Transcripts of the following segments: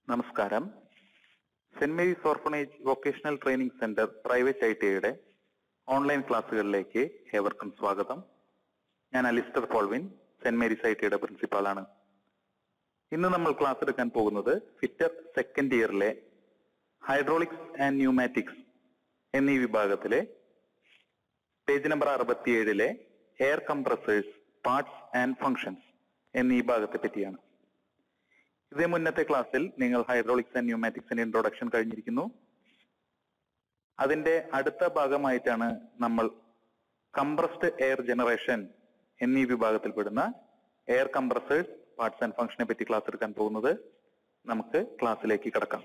നമസ്കാരം. Saint Mary's orphanage vocational training centre private ഐടിഐയുടെ online ക്ലാസ്സുകളിലേക്ക് ഏവർക്കും സ്വാഗതം. ഞാൻ അലിസ്റ്റർ പോൾവിൻ, സെന്റ് മേരീസ് ഐടിഐയുടെ പ്രിൻസിപ്പാളാണ്. ഇന്ന് നമ്മൾ ക്ലാസ് എടുക്കാൻ പോകുന്നത് ഫിറ്റർ സെക്കൻഡ് ഇയറിലെ ഹൈഡ്രോളിക്സ് ആൻഡ് ന്യൂമാറ്റിക്സ് എന്നീ വിഭാഗത്തിലെ page number 67 air compressors, parts and functions എന്നീ വിഭാഗത്തെ പറ്റിയാണ്. ഇതേ മുന്നത്തെ ക്ലാസ്സിൽ നിങ്ങൾ ഹൈഡ്രോളിക്സ് ആൻഡ് ന്യൂമാറ്റിക്സിന്റെ ഇൻട്രൊഡക്ഷൻ കഴിഞ്ഞിരിക്കുന്നു. അതിന്റെ അടുത്ത ഭാഗമായിട്ടാണ് നമ്മൾ കംപ്രസ്ഡ് എയർ ജനറേഷൻ എന്നീ വിഭാഗത്തിൽപ്പെടുന്ന എയർ കംപ്രസേഴ്സ്, പാർട്സ് ആൻഡ് ഫങ്ഷനെ പറ്റി ക്ലാസ് എടുക്കാൻ പോകുന്നത്. നമുക്ക് ക്ലാസ്സിലേക്ക് കടക്കാം.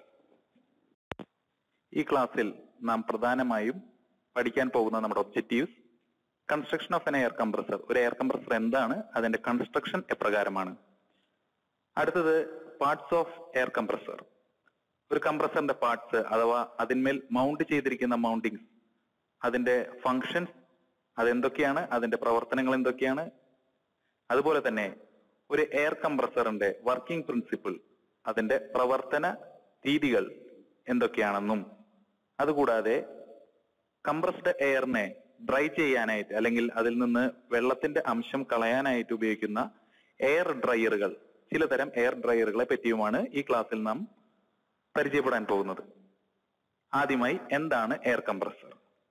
ഈ ക്ലാസ്സിൽ നാം പ്രധാനമായും പഠിക്കാൻ പോകുന്ന നമ്മുടെ objectives: construction of an air compressor. ഒരു എയർ കംപ്രസർ എന്താണ്, അതിന്റെ കൺസ്ട്രക്ഷൻ എപ്രകാരമാണ്. അടുത്തത് പാർട്സ് ഓഫ് എയർ കംപ്രസർ. ഒരു കംപ്രസറിന്റെ പാർട്സ് അഥവാ അതിന്മേൽ മൗണ്ട് ചെയ്തിരിക്കുന്ന മൗണ്ടിങ്സ്, അതിന്റെ ഫങ്ഷൻസ് അതെന്തൊക്കെയാണ്, അതിന്റെ പ്രവർത്തനങ്ങൾ എന്തൊക്കെയാണ്. അതുപോലെ തന്നെ ഒരു എയർ കംപ്രസറിന്റെ വർക്കിംഗ് പ്രിൻസിപ്പിൾ, അതിന്റെ പ്രവർത്തന രീതികൾ എന്തൊക്കെയാണെന്നും, അതുകൂടാതെ കംപ്രസ്ഡ് എയറിനെ ഡ്രൈ ചെയ്യാനായിട്ട് അല്ലെങ്കിൽ അതിൽ നിന്ന് വെള്ളത്തിന്റെ അംശം കളയാനായിട്ട് ഉപയോഗിക്കുന്ന എയർ ഡ്രയറുകൾ, ചിലതരം എയർ ഡ്രയറുകളെ പറ്റിയുമാണ് ഈ ക്ലാസ്സിൽ നാം പരിചയപ്പെടാൻ പോകുന്നത്. ആദ്യമായി, എന്താണ് എയർ കംപ്രസർ?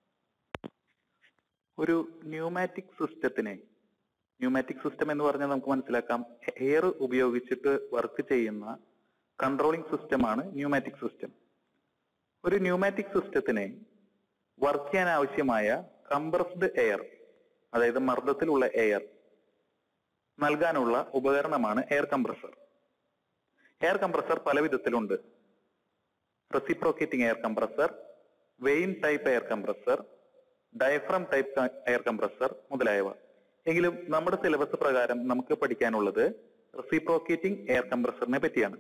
ഒരു ന്യൂമാറ്റിക് സിസ്റ്റത്തിനെ, ന്യൂമാറ്റിക് സിസ്റ്റം എന്ന് പറഞ്ഞാൽ നമുക്ക് മനസ്സിലാക്കാം, എയർ ഉപയോഗിച്ചിട്ട് വർക്ക് ചെയ്യുന്ന കൺട്രോളിംഗ് സിസ്റ്റമാണ് ന്യൂമാറ്റിക് സിസ്റ്റം. ഒരു ന്യൂമാറ്റിക് സിസ്റ്റത്തിനെ വർക്ക് ചെയ്യാൻ ആവശ്യമായ കംപ്രസ്ഡ് എയർ, അതായത് മർദ്ദത്തിലുള്ള എയർ നൽകാനുള്ള ഉപകരണമാണ് എയർ കംപ്രസർ. എയർ കംപ്രസർ പല വിധത്തിലുണ്ട്. Reciprocating air compressor, vane type air compressor, diaphragm type air compressor മുതലായവ. എങ്കിലും നമ്മുടെ സിലബസ് പ്രകാരം നമുക്ക് പഠിക്കാനുള്ളത് റെസിപ്രോക്കേറ്റിംഗ് എയർ കംപ്രസറിനെ പറ്റിയാണ്.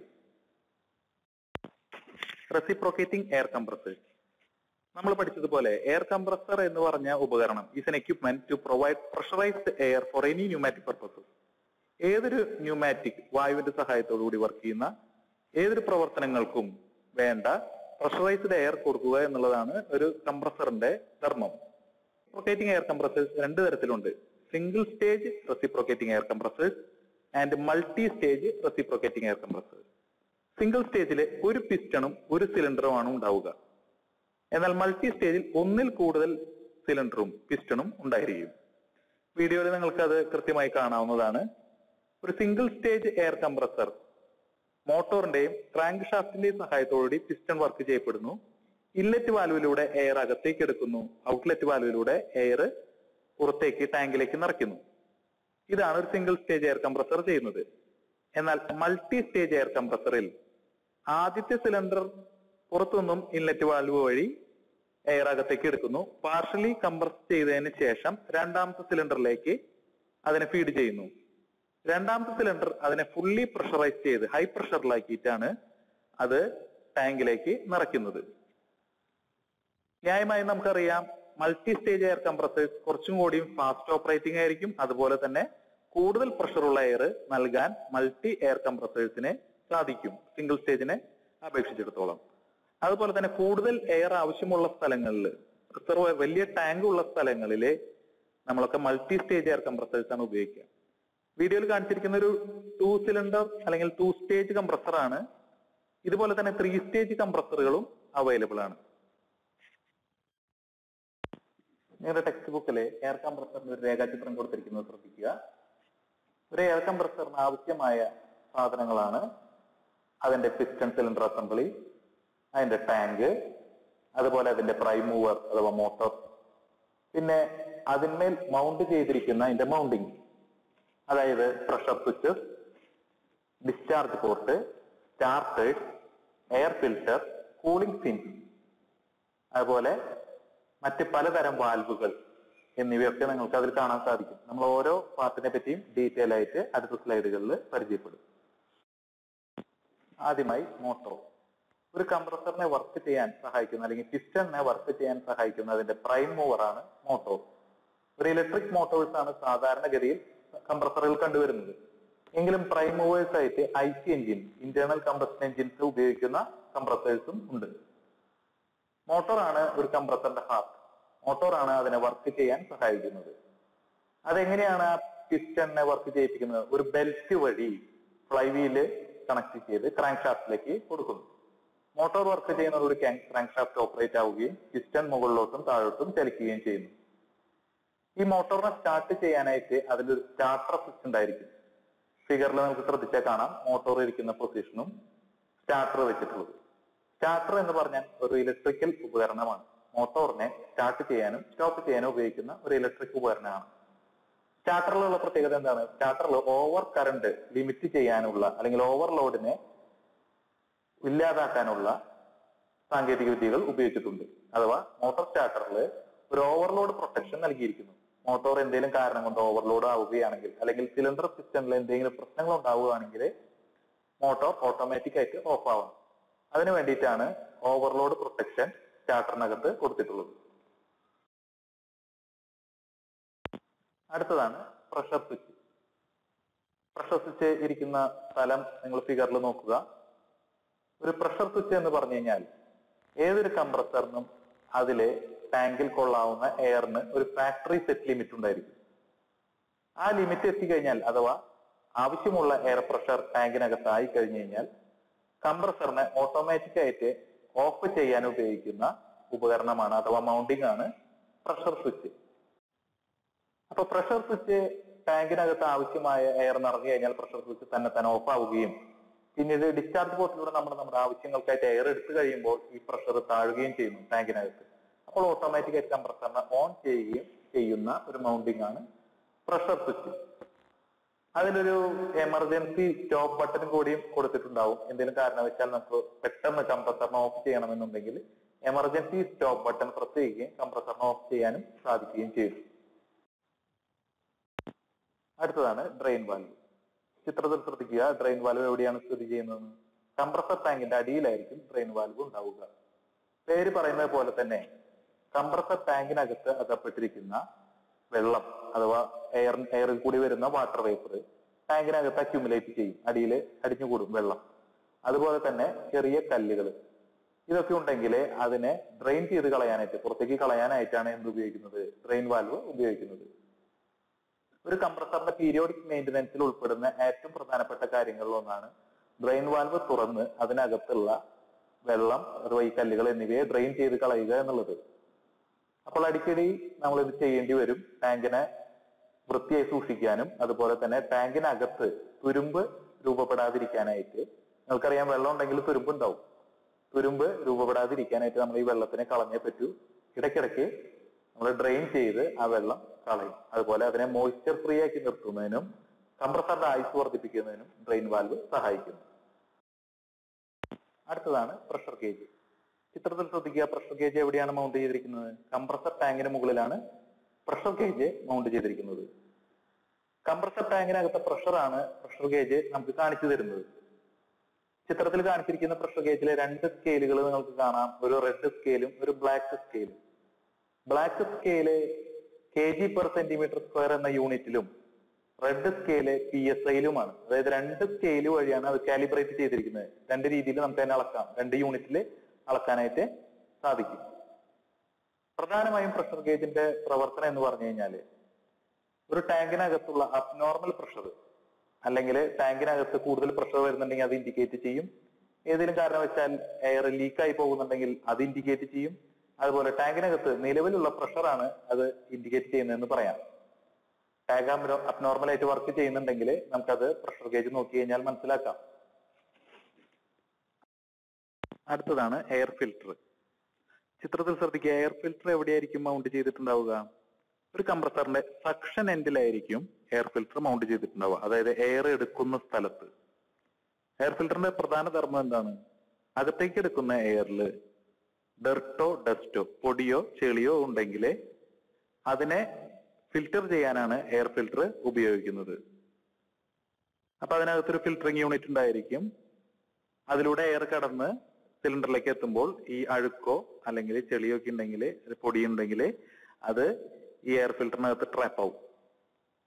റെസിപ്രോക്കേറ്റിംഗ് എയർ കംപ്രസർ നമ്മൾ പഠിച്ചതുപോലെ, എയർ കംപ്രസർ എന്ന് പറഞ്ഞ ഉപകരണം is an equipment to provide pressurised air for any pneumatic purposes. ഏതൊരു ന്യൂമാറ്റിക് വായുവിന്റെ സഹായത്തോടുകൂടി വർക്ക് ചെയ്യുന്ന ഏതൊരു പ്രവർത്തനങ്ങൾക്കും വേണ്ട പ്രഷറൈസ്ഡ് എയർ കൊടുക്കുക എന്നുള്ളതാണ് ഒരു കംപ്രസറിന്റെ ധർമ്മം. റെസിപ്രോക്കേറ്റിംഗ് എയർ കംപ്രസേഴ്സ് രണ്ട് തരത്തിലുണ്ട്: single stage reciprocating air compressors and multi stage reciprocating air compressors. Single സ്റ്റേജില് ഒരു പിസ്റ്റണും ഒരു സിലിണ്ടറുമാണ് ഉണ്ടാവുക. എന്നാൽ മൾട്ടി സ്റ്റേജിൽ ഒന്നിൽ കൂടുതൽ സിലിണ്ടറും പിസ്റ്റണും ഉണ്ടായിരിക്കും. വീഡിയോയിൽ നിങ്ങൾക്ക് അത് കൃത്യമായി കാണാവുന്നതാണ്. ഒരു സിംഗിൾ സ്റ്റേജ് എയർ കംപ്രസർ മോട്ടോറിന്റെയും ക്രാങ്ക് ഷാഫ്റ്റിന്റെയും സഹായത്തോടുകൂടി പിസ്റ്റൺ വർക്ക് ചെയ്യപ്പെടുന്നു. ഇൻലെറ്റ് വാൽവിലൂടെ എയർ അകത്തേക്ക് എടുക്കുന്നു, ഔട്ട്ലെറ്റ് വാൽവിലൂടെ എയർ പുറത്തേക്ക് ടാങ്കിലേക്ക് നിറയ്ക്കുന്നു. ഇതാണ് ഒരു സിംഗിൾ സ്റ്റേജ് എയർ കംപ്രസർ ചെയ്യുന്നത്. എന്നാൽ മൾട്ടി സ്റ്റേജ് എയർ കംപ്രസറിൽ ആദ്യത്തെ സിലിണ്ടർ പുറത്തുനിന്നും ഇൻലെറ്റ് വാൽവ് വഴി എയർ അകത്തേക്ക് എടുക്കുന്നു. പാർഷ്യലി കംപ്രസ് ചെയ്തതിന് ശേഷം രണ്ടാമത്തെ സിലിണ്ടറിലേക്ക് അതിനെ ഫീഡ് ചെയ്യുന്നു. രണ്ടാമത്തെ സിലിണ്ടർ അതിനെ ഫുള്ളി പ്രഷറൈസ് ചെയ്ത് ഹൈ പ്രഷറിലാക്കിയിട്ടാണ് അത് ടാങ്കിലേക്ക് നിറയ്ക്കുന്നത്. ന്യായമായും നമുക്കറിയാം, മൾട്ടി സ്റ്റേജ് എയർ കംപ്രസേഴ്സ് കുറച്ചും കൂടിയും ഫാസ്റ്റ് ഓപ്പറേറ്റിംഗ് ആയിരിക്കും. അതുപോലെ തന്നെ കൂടുതൽ പ്രഷറുള്ള എയർ നൽകാൻ മൾട്ടി എയർ കംപ്രസേഴ്സിനെ സാധിക്കും, സിംഗിൾ സ്റ്റേജിനെ അപേക്ഷിച്ചിടത്തോളം. അതുപോലെ തന്നെ കൂടുതൽ എയർ ആവശ്യമുള്ള സ്ഥലങ്ങളിൽ, റിസർവ് വലിയ ടാങ്ക് ഉള്ള സ്ഥലങ്ങളിൽ നമ്മളൊക്കെ മൾട്ടി സ്റ്റേജ് എയർ കംപ്രസേഴ്സ് ആണ് ഉപയോഗിക്കുക. വീഡിയോയിൽ കാണിച്ചിരിക്കുന്ന ഒരു 2 സിലിണ്ടർ അല്ലെങ്കിൽ 2 സ്റ്റേജ് കംപ്രസർ ആണ്. ഇതുപോലെ തന്നെ 3 സ്റ്റേജ് കംപ്രസറുകളും അവൈലബിൾ ആണ്. നിങ്ങളുടെ ടെക്സ്റ്റ് ബുക്കിലെ എയർ കംപ്രസറിന്റെ ഒരു രേഖാചിത്രം കൊടുത്തിരിക്കുന്നത് ശ്രദ്ധിക്കുക. ഒരു എയർ കംപ്രസറിന് ആവശ്യമായ സാധനങ്ങളാണ് അതിന്റെ പിസ്റ്റൺ സിലിണ്ടർ അസംബ്ലി, അതിന്റെ ടാങ്ക്, അതുപോലെ അതിന്റെ പ്രൈം മൂവർ അഥവാ മോട്ടോർ, പിന്നെ അതിന്മേൽ മൗണ്ട് ചെയ്തിരിക്കുന്ന അതിന്റെ മൗണ്ടിങ്, അതായത് pressure switches, discharge port, starters, air filter, cooling fins, അതുപോലെ മറ്റ് പലതരം വാൽവുകൾ എന്നിവയൊക്കെ നിങ്ങൾക്ക് അതിൽ കാണാൻ സാധിക്കും. നമ്മൾ ഓരോ പാർട്ടിനെ പറ്റിയും ഡീറ്റെയിൽ ആയിട്ട് അടുത്ത സ്ലൈഡുകളിൽ പരിചയപ്പെടും. ആദ്യമായി മോട്ടോർ. ഒരു കംപ്രസറിനെ വർക്ക് ചെയ്യാൻ സഹായിക്കുന്ന അല്ലെങ്കിൽ പിസ്റ്റണിനെ വർക്ക് ചെയ്യാൻ സഹായിക്കുന്ന അതിന്റെ പ്രൈം മൂവറാണ് മോട്ടോർ. ഒരു ഇലക്ട്രിക് മോട്ടോഴ്സ് ആണ് സാധാരണഗതിയിൽ കംപ്രസറുകൾ കണ്ടുവരുന്നത്. എങ്കിലും പ്രൈം മൂവേഴ്സ് ആയിട്ട് IC engine, internal compression engines ഉപയോഗിക്കുന്ന കംപ്രസേഴ്സും ഉണ്ട്. മോട്ടോറാണ് ഒരു കംപ്രസറിന്റെ ഹാർട്ട്. മോട്ടോറാണ് അതിനെ വർക്ക് ചെയ്യാൻ സഹായിക്കുന്നത്. അതെങ്ങനെയാണ് ആ പിസ്റ്റണിനെ വർക്ക് ചെയ്യിപ്പിക്കുന്നത്? ഒരു ബെൽറ്റ് വഴി ഫ്ലൈ വീല് കണക്ട് ചെയ്ത് ക്രാങ്ക് ഷാഫ്റ്റിലേക്ക് കൊടുക്കുന്നു. മോട്ടോർ വർക്ക് ചെയ്യുന്നതോടുകൂടി ക്രാങ്ക് ഷാഫ്റ്റ് ഓപ്പറേറ്റ് ആവുകയും പിസ്റ്റൺ മുകളിലോട്ടും താഴോട്ടും ചലിക്കുകയും ചെയ്യുന്നു. ഈ മോട്ടോറിനെ സ്റ്റാർട്ട് ചെയ്യാനായിട്ട് അതിലൊരു സ്റ്റാർട്ടർ സ്വിച്ച് ഉണ്ടായിരിക്കും. ഫിഗറിൽ നമുക്ക് ശ്രദ്ധിച്ചാൽ കാണാം മോട്ടോർ ഇരിക്കുന്ന പൊസിഷനും സ്റ്റാർട്ടർ വെച്ചിട്ടുള്ളത്. സ്റ്റാർട്ടർ എന്ന് പറഞ്ഞാൽ ഒരു ഇലക്ട്രിക്കൽ ഉപകരണമാണ്. മോട്ടോറിനെ സ്റ്റാർട്ട് ചെയ്യാനും സ്റ്റോപ്പ് ചെയ്യാനും ഉപയോഗിക്കുന്ന ഒരു ഇലക്ട്രിക് ഉപകരണമാണ്. സ്റ്റാർട്ടറിലുള്ള പ്രത്യേകത എന്താണ്? സ്റ്റാർട്ടറിൽ ഓവർ കറണ്ട് ലിമിറ്റ് ചെയ്യാനുള്ള അല്ലെങ്കിൽ ഓവർലോഡിനെ ഇല്ലാതാക്കാനുള്ള സാങ്കേതിക വിദ്യകൾ ഉപയോഗിച്ചിട്ടുണ്ട്. അഥവാ മോട്ടോർ സ്റ്റാർട്ടറിൽ ഒരു ഓവർലോഡ് പ്രൊട്ടക്ഷൻ നൽകിയിരിക്കുന്നു. മോട്ടോർ എന്തെങ്കിലും കാരണം കൊണ്ട് ഓവർലോഡ് ആവുകയാണെങ്കിൽ അല്ലെങ്കിൽ സിലിണ്ടർ സിസ്റ്റമിൽ എന്തെങ്കിലും പ്രശ്നങ്ങൾ ഉണ്ടാവുകയാണെങ്കിൽ മോട്ടോർ ഓട്ടോമാറ്റിക് ആയിട്ട് ഓഫ് ആവണം. അതിനു വേണ്ടിയിട്ടാണ് ഓവർലോഡ് പ്രൊട്ടക്ഷൻ സ്റ്റാർട്ടറിനകത്ത് കൊടുത്തിട്ടുള്ളത്. അടുത്തതാണ് പ്രഷർ സ്വിച്ച്. പ്രഷർ സ്വിച്ച് ഇരിക്കുന്ന സ്ഥലം നിങ്ങൾ ഫിഗറിൽ നോക്കുക. ഒരു പ്രഷർ സ്വിച്ച് എന്ന് പറഞ്ഞു കഴിഞ്ഞാൽ ഏതൊരു കംപ്രസറിനും അതിലെ ടാങ്കിൽ കൊള്ളാവുന്ന എയറിന് ഒരു ഫാക്ടറി സെറ്റ് ലിമിറ്റ് ഉണ്ടായിരിക്കും. ആ ലിമിറ്റ് എത്തിക്കഴിഞ്ഞാൽ അഥവാ ആവശ്യമുള്ള എയർ പ്രഷർ ടാങ്കിനകത്ത് ആയി കഴിഞ്ഞു കഴിഞ്ഞാൽ കംപ്രസറിനെ ഓട്ടോമാറ്റിക് ആയിട്ട് ഓഫ് ചെയ്യാൻ ഉപയോഗിക്കുന്ന ഉപകരണമാണ് അഥവാ മൗണ്ടിങ് ആണ് പ്രഷർ സ്വിച്ച്. അപ്പൊ പ്രഷർ സ്വിച്ച് ടാങ്കിനകത്ത് ആവശ്യമായ എയർ നിറഞ്ഞു കഴിഞ്ഞാൽ പ്രഷർ സ്വിച്ച് തന്നെ ഓഫ് ആവുകയും പിന്നീട് ഡിസ്ചാർജ് പോർട്ടിലൂടെ നമ്മുടെ ആവശ്യങ്ങൾക്കായിട്ട് എയർ എടുത്തു കഴിയുമ്പോൾ ഈ പ്രഷർ താഴുകയും ചെയ്യുന്നു ടാങ്കിനകത്ത്. അപ്പോൾ ഓട്ടോമാറ്റിക് ആയിട്ട് കംപ്രസറിനെ ഓൺ ചെയ്യുകയും ചെയ്യുന്ന ഒരു മൗണ്ടിങ് ആണ് പ്രഷർ സ്വിച്ച്. അതിലൊരു എമർജൻസി സ്റ്റോപ്പ് ബട്ടൺ കൂടിയും കൊടുത്തിട്ടുണ്ടാവും. എന്തെങ്കിലും കാരണവശാൽ നമുക്ക് പെട്ടെന്ന് കംപ്രസറിനെ ഓഫ് ചെയ്യണമെന്നുണ്ടെങ്കിൽ എമർജൻസി സ്റ്റോപ്പ് ബട്ടൺ പ്രസ് ചെയ്യുകയും കംപ്രസറിനെ ഓഫ് ചെയ്യാനും സാധിക്കുകയും ചെയ്യും. അടുത്തതാണ് ഡ്രെയിൻ വാൽവ്. ചിത്രത്തിൽ ശ്രദ്ധിക്കുക, ഡ്രെയിൻ വാൽവ് എവിടെയാണ് സ്ഥിതി ചെയ്യുന്നത്? കംപ്രസർ ടാങ്കിന്റെ അടിയിലായിരിക്കും ഡ്രെയിൻ വാൽവ് ഉണ്ടാവുക. പേര് പറയുന്നത് പോലെ തന്നെ കംപ്രസർ ടാങ്കിനകത്ത് അകപ്പെട്ടിരിക്കുന്ന വെള്ളം അഥവാ എയറിൽ കൂടി വരുന്ന വാട്ടർ വേപ്പർ ടാങ്കിനകത്ത് അക്യുമുലേറ്റ് ചെയ്യും, അടിയിൽ അടിഞ്ഞുകൂടും വെള്ളം. അതുപോലെ തന്നെ ചെറിയ കല്ലുകൾ ഇതൊക്കെ ഉണ്ടെങ്കിൽ അതിനെ ഡ്രെയിൻ ചെയ്ത് കളയാനായിട്ട്, പുറത്തേക്ക് കളയാനായിട്ടാണ് എന്ത് ഉപയോഗിക്കുന്നത്? ഡ്രെയിൻ വാൽവ് ഉപയോഗിക്കുന്നത്. ഒരു കംപ്രസറിന്റെ പീരിയോഡിക് മെയിന്റനൻസിൽ ഉൾപ്പെടുന്ന ഏറ്റവും പ്രധാനപ്പെട്ട കാര്യങ്ങളിൽ ഒന്നാണ് ഡ്രെയിൻ വാൽവ് തുറന്ന് അതിനകത്തുള്ള വെള്ളം അഥവാ ഈ കല്ലുകൾ എന്നിവയെ ഡ്രെയിൻ ചെയ്ത് കളയുക എന്നുള്ളത്. അപ്പോൾ അടിക്കടി നമ്മൾ ഇത് ചെയ്യേണ്ടി വരും. ടാങ്കിനെ വൃത്തിയായി സൂക്ഷിക്കാനും അതുപോലെ തന്നെ ടാങ്കിനകത്ത് തുരുമ്പ് രൂപപ്പെടാതിരിക്കാനായിട്ട്. നിങ്ങൾക്കറിയാം, വെള്ളം ഉണ്ടെങ്കിൽ തുരുമ്പ് ഉണ്ടാവും. തുരുമ്പ് രൂപപ്പെടാതിരിക്കാനായിട്ട് നമ്മൾ ഈ വെള്ളത്തിനെ കളഞ്ഞേ പറ്റൂ. ഇടയ്ക്കിടയ്ക്ക് നമ്മൾ ഡ്രെയിൻ ചെയ്ത് ആ വെള്ളം കളയും. അതുപോലെ അതിനെ മോയ്സ്ചർ ഫ്രീ ആക്കി നിർത്തുന്നതിനും കംപ്രസറിന്റെ ആയുസ് വർദ്ധിപ്പിക്കുന്നതിനും ഡ്രെയിൻ വാൽവ് സഹായിക്കുന്നു. അടുത്തതാണ് പ്രഷർ ഗേജ്. ചിത്രത്തിൽ ശ്രദ്ധിക്കുക, പ്രഷർ ഗേജ് എവിടെയാണ് മൗണ്ട് ചെയ്തിരിക്കുന്നത്? കംപ്രസർ ടാങ്കിന് മുകളിലാണ് പ്രഷർ ഗേജ് മൗണ്ട് ചെയ്തിരിക്കുന്നത്. കംപ്രസർ ടാങ്കിനകത്തെ പ്രഷറാണ് പ്രഷർ ഗേജ് നമുക്ക് കാണിച്ചു തരുന്നത്. ചിത്രത്തിൽ കാണിച്ചിരിക്കുന്ന പ്രഷർ ഗേജിലെ രണ്ട് സ്കെയിലുകൾ നിങ്ങൾക്ക് കാണാം. ഒരു റെഡ് സ്കെയിലും ഒരു ബ്ലാക്ക് സ്കെയിലും. ബ്ലാക്ക് സ്കെയില് kg/cm² എന്ന യൂണിറ്റിലും റെഡ് സ്കെയില് PSIയിലുമാണ്. അതായത് രണ്ട് സ്കെയില് വഴിയാണ് അത് കാലിബ്രേറ്റ് ചെയ്തിരിക്കുന്നത്. രണ്ട് രീതിയിൽ നമുക്ക് അതിനെ അളക്കാം, രണ്ട് യൂണിറ്റിൽ അളക്കാനായിട്ട് സാധിക്കും. പ്രധാനമായും പ്രഷർ ഗേജിന്റെ പ്രവർത്തനം എന്ന് പറഞ്ഞു കഴിഞ്ഞാൽ ഒരു ടാങ്കിനകത്തുള്ള അബ്നോർമൽ പ്രഷർ അല്ലെങ്കിൽ ടാങ്കിനകത്ത് കൂടുതൽ പ്രഷർ വരുന്നുണ്ടെങ്കിൽ അത് ഇൻഡിക്കേറ്റ് ചെയ്യും. ഏതെങ്കിലും കാരണവശാൽ എയർ ലീക്കായി പോകുന്നുണ്ടെങ്കിൽ അത് ഇൻഡിക്കേറ്റ് ചെയ്യും. അതുപോലെ ടാങ്കിനകത്ത് നിലവിലുള്ള പ്രഷറാണ് അത് ഇൻഡിക്കേറ്റ് ചെയ്യുന്നതെന്ന് പറയാം. ടാങ്ക് അബ്നോർമൽ ആയിട്ട് വർക്ക് ചെയ്യുന്നുണ്ടെങ്കിൽ നമുക്കത് പ്രഷർ ഗേജ് നോക്കി കഴിഞ്ഞാൽ മനസ്സിലാക്കാം. അടുത്തതാണ് എയർ ഫിൽട്ടർ. ചിത്രത്തിൽ ശ്രദ്ധിക്കുക, എയർ ഫിൽട്ടർ എവിടെയായിരിക്കും മൗണ്ട് ചെയ്തിട്ടുണ്ടാവുക? ഒരു കംപ്രസറിന്റെ സക്ഷൻ എൻഡിലായിരിക്കും എയർ ഫിൽട്ടർ മൗണ്ട് ചെയ്തിട്ടുണ്ടാവുക, അതായത് എയർ എടുക്കുന്ന സ്ഥലത്ത്. എയർ ഫിൽട്ടറിന്റെ പ്രധാന ധർമ്മം എന്താണ്? അകത്തേക്ക് എടുക്കുന്ന എയറിൽ ഡെർട്ടോ ഡസ്റ്റോ പൊടിയോ ചെളിയോ ഉണ്ടെങ്കിൽ അതിനെ ഫിൽട്ടർ ചെയ്യാനാണ് എയർ ഫിൽട്ടർ ഉപയോഗിക്കുന്നത്. അപ്പൊ അതിനകത്തൊരു ഫിൽറ്ററിംഗ് യൂണിറ്റ് ഉണ്ടായിരിക്കും. അതിലൂടെ എയർ കടന്ന് സിലിണ്ടറിലേക്ക് എത്തുമ്പോൾ ഈ അഴുക്കോ അല്ലെങ്കിൽ ചെളിയോ ഒക്കെ ഉണ്ടെങ്കിൽ, പൊടി ഉണ്ടെങ്കിൽ അത് ഈ എയർ ഫിൽറ്ററിനകത്ത് ട്രാപ്പ് ആവും.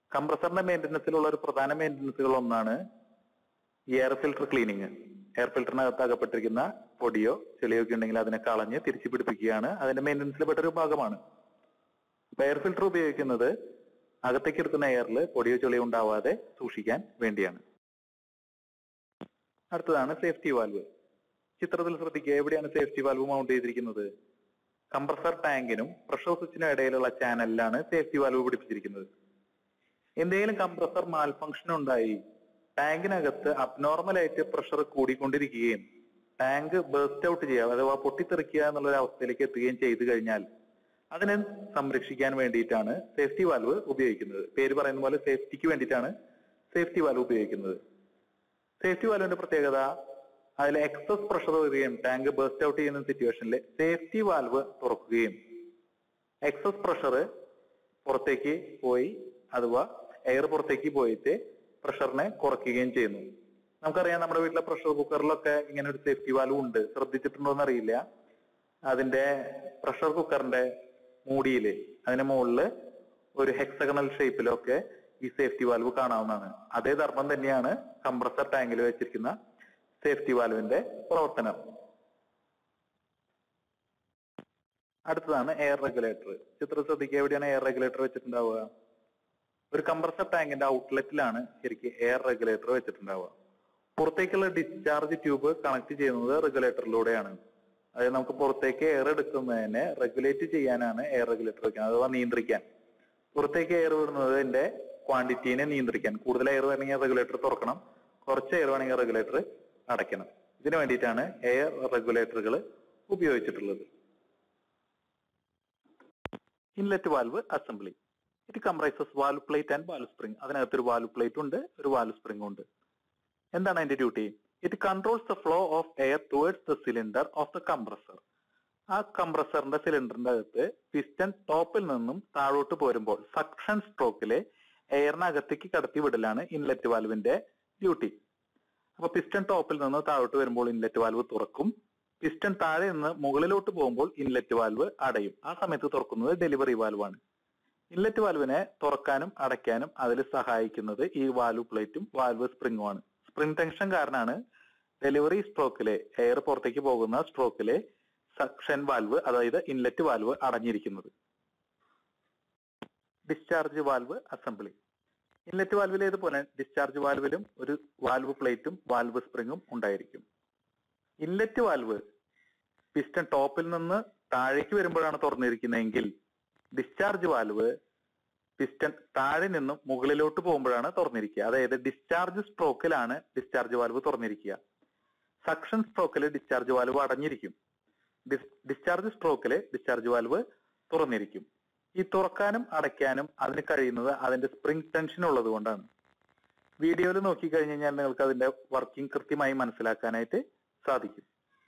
കംപ്രസറിന്റെ മെയിൻ്റനൻസിലുള്ള ഒരു പ്രധാന മെയിൻ്റനൻസുകൾ ഒന്നാണ് എയർ ഫിൽട്ടർ ക്ലീനിങ്. എയർ ഫിൽറ്ററിനകത്ത് അകപ്പെട്ടിരിക്കുന്ന പൊടിയോ ചെളിയോ ഒക്കെ ഉണ്ടെങ്കിൽ അതിനെ കളഞ്ഞ് തിരിച്ചു പിടിപ്പിക്കുകയാണ് അതിന്റെ മെയിൻ്റനൻസിൽ പെട്ടൊരു ഭാഗമാണ്. അപ്പൊ എയർ ഫിൽട്ടർ ഉപയോഗിക്കുന്നത് അകത്തേക്ക് എടുക്കുന്ന എയറിൽ പൊടിയോ ചെളിയോ ഉണ്ടാവാതെ സൂക്ഷിക്കാൻ വേണ്ടിയാണ്. അടുത്തതാണ് സേഫ്റ്റി വാൽവ്. ചിത്രത്തിൽ ശ്രദ്ധിക്കുക, എവിടെയാണ് സേഫ്റ്റി വാൽവ് മൗണ്ട് ചെയ്തിരിക്കുന്നത്? കംപ്രസർ ടാങ്കിനും പ്രഷർ സ്വിച്ചിനും ഇടയിലുള്ള ചാനലിലാണ് സേഫ്റ്റി വാൽവ് പിടിപ്പിച്ചിരിക്കുന്നത്. എന്തെങ്കിലും കംപ്രസർ മാൽ ഫംഗ്ഷൻ ഉണ്ടായി ടാങ്കിനകത്ത് അബ്നോർമൽ ആയിട്ട് പ്രഷർ കൂടിക്കൊണ്ടിരിക്കുകയും ടാങ്ക് ബേസ്റ്റ് ഔട്ട് ചെയ്യുക അഥവാ പൊട്ടിത്തെറിക്കുക എന്നുള്ള ഒരു അവസ്ഥയിലേക്ക് എത്തുകയും ചെയ്തു കഴിഞ്ഞാൽ അതിനെ സംരക്ഷിക്കാൻ വേണ്ടിയിട്ടാണ് സേഫ്റ്റി വാൽവ് ഉപയോഗിക്കുന്നത്. പേര് പറയുന്ന പോലെ സേഫ്റ്റിക്ക് വേണ്ടിയിട്ടാണ് സേഫ്റ്റി വാൽവ് ഉപയോഗിക്കുന്നത്. സേഫ്റ്റി വാൽവിന്റെ പ്രത്യേകത, അതിൽ എക്സസ് പ്രഷർ വരികയും ടാങ്ക് ബേസ്റ്റ് ഔട്ട് ചെയ്യുന്ന സിറ്റുവേഷനിൽ സേഫ്റ്റി വാൽവ് തുറക്കുകയും എക്സസ് പ്രഷർ പുറത്തേക്ക് പോയി അഥവാ എയർ പുറത്തേക്ക് പോയിട്ട് പ്രഷറിനെ കുറയ്ക്കുകയും ചെയ്യുന്നു. നമുക്കറിയാം നമ്മുടെ വീട്ടിലെ പ്രഷർ കുക്കറിലൊക്കെ ഇങ്ങനെ ഒരു സേഫ്റ്റി വാൽവ് ഉണ്ട്. ശ്രദ്ധിച്ചിട്ടുണ്ടോ എന്നറിയില്ല. അതിന്റെ പ്രഷർ കുക്കറിന്റെ മൂടിയില് അതിന്റെ മുകളില് ഒരു ഹെക്സഗണൽ ഷേപ്പിലൊക്കെ ഈ സേഫ്റ്റി വാൽവ് കാണാവുന്നതാണ്. അതേ ധർമ്മം തന്നെയാണ് കംപ്രസർ ടാങ്കിൽ വെച്ചിരിക്കുന്ന സേഫ്റ്റി വാൽവിന്റെ പ്രവർത്തനം. അടുത്തതാണ് എയർ റെഗുലേറ്റർ. ചിത്രം ശ്രദ്ധിക്കുക, എവിടെയാണ് എയർ റെഗുലേറ്റർ വെച്ചിട്ടുണ്ടാവുക? ഒരു കംപ്രസർ ടാങ്കിന്റെ ഔട്ട്ലെറ്റിലാണ് ശരിക്കും എയർ റെഗുലേറ്റർ വെച്ചിട്ടുണ്ടാവുക. പുറത്തേക്കുള്ള ഡിസ്ചാർജ് ട്യൂബ് കണക്ട് ചെയ്യുന്നത് റെഗുലേറ്ററിലൂടെയാണ്. അതായത് നമുക്ക് പുറത്തേക്ക് എയർ എടുക്കുന്നതിനെ റെഗുലേറ്റ് ചെയ്യാനാണ് എയർ റെഗുലേറ്റർ വെക്കുന്നത്, അഥവാ നിയന്ത്രിക്കാൻ. പുറത്തേക്ക് എയർ വിടുന്നതിന്റെ ക്വാണ്ടിറ്റീനെ നിയന്ത്രിക്കാൻ. കൂടുതൽ എയർ വേണമെങ്കിൽ റെഗുലേറ്റർ തുറക്കണം, കുറച്ച് എയർ വേണമെങ്കിൽ റെഗുലേറ്റർ അടയ്ക്കണം. ഇതിനു വേണ്ടിയിട്ടാണ് എയർ റെഗുലേറ്ററുകൾ ഉപയോഗിച്ചിട്ടുള്ളത്. Inlet valve assembly. It comprises valve plate and valve spring. അതിനകത്ത് ഒരു വാൽവ് പ്ലേറ്റ് ഉണ്ട്, ഒരു വാൽവ് സ്പ്രിംഗ് ഉണ്ട്. എന്താണ് അതിന്റെ duty? It controls the flow of air towards the cylinder of the compressor. ആ കംപ്രസറിന്റെ സിലിണ്ടറിന്റെ അകത്ത് പിസ്റ്റൺ ടോപ്പിൽ നിന്നും താഴോട്ട് പോരുമ്പോൾ സക്ഷൻ സ്ട്രോക്കിലെ എയറിനകത്തേക്ക് കടത്തി വിടലാണ് ഇൻലെറ്റ് വാൽവിന്റെ ഡ്യൂട്ടി. അപ്പൊ പിസ്റ്റൺ ടോപ്പിൽ നിന്ന് താഴോട്ട് വരുമ്പോൾ ഇൻലെറ്റ് വാൽവ് തുറക്കും. പിസ്റ്റൺ താഴെ നിന്ന് മുകളിലോട്ട് പോകുമ്പോൾ ഇൻലെറ്റ് വാൽവ് അടയും. ആ സമയത്ത് തുറക്കുന്നത് ഡെലിവറി വാൽവാണ്. ഇൻലെറ്റ് വാൽവിനെ തുറക്കാനും അടയ്ക്കാനും അതിൽ സഹായിക്കുന്നത് ഈ വാൽവ് പ്ലേറ്റും വാൽവ് സ്പ്രിങ്ങുമാണ്. സ്പ്രിംഗ് ടെൻഷൻ കാരണമാണ് ഡെലിവറി സ്ട്രോക്കിലെ എയർ പുറത്തേക്ക് പോകുന്ന സ്ട്രോക്കിലെ സക്ഷൻ വാൽവ് അതായത് ഇൻലെറ്റ് വാൽവ് അടഞ്ഞിരിക്കുന്നത്. Discharge valve assembly. ഇൻലെറ്റ് വാൽവിലേതുപോലെ ഡിസ്ചാർജ് വാൽവിലും ഒരു വാൽവ് പ്ലേറ്റും വാൽവ് സ്പ്രിങ്ങും ഉണ്ടായിരിക്കും. ഇൻലെറ്റ് വാൽവ് പിസ്റ്റൺ ടോപ്പിൽ നിന്ന് താഴേക്ക് വരുമ്പോഴാണ് തുറന്നിരിക്കുന്നതെങ്കിൽ ഡിസ്ചാർജ് വാൽവ് പിസ്റ്റൺ താഴെ നിന്നും മുകളിലോട്ട് പോകുമ്പോഴാണ് തുറന്നിരിക്കുക. അതായത് ഡിസ്ചാർജ് സ്ട്രോക്കിലാണ് ഡിസ്ചാർജ് വാൽവ് തുറന്നിരിക്കുക. സക്ഷൻ സ്ട്രോക്കിൽ ഡിസ്ചാർജ് വാൽവ് അടഞ്ഞിരിക്കും. ഡിസ്ചാർജ് സ്ട്രോക്കിൽ ഡിസ്ചാർജ് വാൽവ് തുറന്നിരിക്കും. ഈ തുറക്കാനും അടയ്ക്കാനും അതിന് കഴിയുന്നത് അതിന്റെ സ്പ്രിംഗ് ടെൻഷൻ ഉള്ളത് കൊണ്ടാണ്. വീഡിയോയിൽ നോക്കി കഴിഞ്ഞു കഴിഞ്ഞാൽ നിങ്ങൾക്ക് അതിന്റെ വർക്കിംഗ് കൃത്യമായി മനസ്സിലാക്കാനായിട്ട് സാധിക്കും.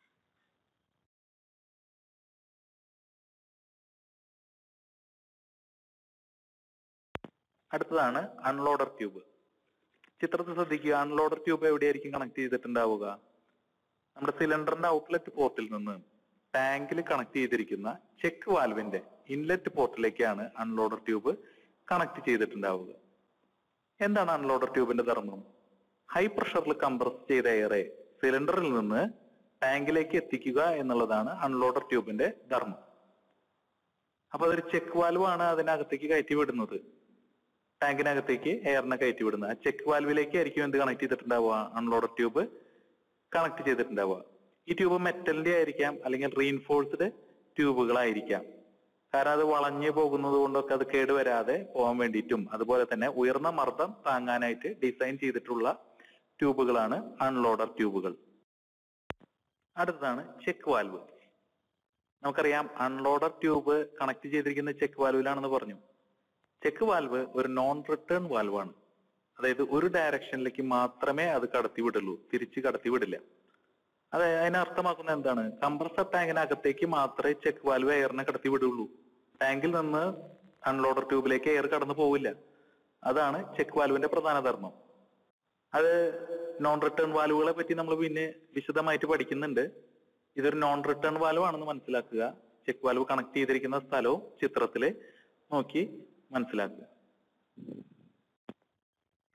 അടുത്തതാണ് അൺലോഡർ ട്യൂബ്. ചിത്രത്തിൽ ശ്രദ്ധിക്കുക, അൺലോഡർ ട്യൂബ് എവിടെയായിരിക്കും കണക്ട് ചെയ്തിട്ടുണ്ടാവുക? നമ്മുടെ സിലിണ്ടറിന്റെ ഔട്ട്ലെറ്റ് പോർട്ടിൽ നിന്ന് ടാങ്കിൽ കണക്ട് ചെയ്തിരിക്കുന്ന ചെക്ക് വാൽവിന്റെ ഇൻലെറ്റ് പോർട്ടിലേക്കാണ് അൺലോഡർ ട്യൂബ് കണക്ട് ചെയ്തിട്ടുണ്ടാവുക. എന്താണ് അൺലോഡർ ട്യൂബിന്റെ ധർമ്മം? ഹൈ പ്രഷറിൽ കംപ്രസ് ചെയ്ത എയറെ സിലിണ്ടറിൽ നിന്ന് ടാങ്കിലേക്ക് എത്തിക്കുക എന്നുള്ളതാണ് അൺലോഡർ ട്യൂബിന്റെ ധർമ്മം. അപ്പൊ അതൊരു ചെക്ക് വാൽവാണ് അതിനകത്തേക്ക് കയറ്റി വിടുന്നത്. ടാങ്കിനകത്തേക്ക് എയറിനെ കയറ്റി വിടുന്നത്. ആ ചെക്ക് വാൽവിലേക്ക് ആയിരിക്കും എന്ത് കണക്ട് ചെയ്തിട്ടുണ്ടാവുക? അൺലോഡർ ട്യൂബ് കണക്ട് ചെയ്തിട്ടുണ്ടാവുക. ഈ ട്യൂബ് മെറ്റലിന്റെ ആയിരിക്കാം, അല്ലെങ്കിൽ റീഇൻഫോഴ്സ്ഡ് ട്യൂബുകളായിരിക്കാം. കാരണം അത് വളഞ്ഞു പോകുന്നത് കൊണ്ടൊക്കെ അത് കേടുവരാതെ പോകാൻ വേണ്ടിയിട്ടും അതുപോലെ തന്നെ ഉയർന്ന മർദ്ദം താങ്ങാനായിട്ട് ഡിസൈൻ ചെയ്തിട്ടുള്ള ട്യൂബുകളാണ് അൺലോഡർ ട്യൂബുകൾ. അടുത്തതാണ് ചെക്ക് വാൽവ്. നമുക്കറിയാം അൺലോഡർ ട്യൂബ് കണക്ട് ചെയ്തിരിക്കുന്ന ചെക്ക് വാൽവിലാണെന്ന് പറഞ്ഞു. ചെക്ക് വാൽവ് ഒരു നോൺ റിട്ടേൺ വാൽവാണ്. അതായത് ഒരു ഡയറക്ഷനിലേക്ക് മാത്രമേ അത് കടത്തി വിടുള്ളൂ, തിരിച്ച് കടത്തി വിടില്ല. അതിനർത്ഥമാക്കുന്നത് എന്താണ്? കംപ്രസർ ടാങ്കിനകത്തേക്ക് മാത്രമേ ചെക്ക് വാൽവ് എയറിനെ കടത്തി വിടുള്ളൂ. ടാങ്കിൽ നിന്ന് അൺലോഡർ ട്യൂബിലേക്ക് എയർ കടന്നു പോവില്ല. അതാണ് ചെക്ക് വാൽവിന്റെ പ്രധാന ധർമ്മം. അത് നോൺ റിട്ടേൺ വാൽവുകളെ പറ്റി നമ്മൾ പിന്നെ വിശദമായിട്ട് പഠിക്കുന്നുണ്ട്. ഇതൊരു നോൺ റിട്ടേൺ വാൽവ് ആണെന്ന് മനസ്സിലാക്കുക. ചെക്ക് വാൽവ് കണക്ട് ചെയ്തിരിക്കുന്ന സ്ഥലവും ചിത്രത്തില് നോക്കി മനസ്സിലാക്കുക.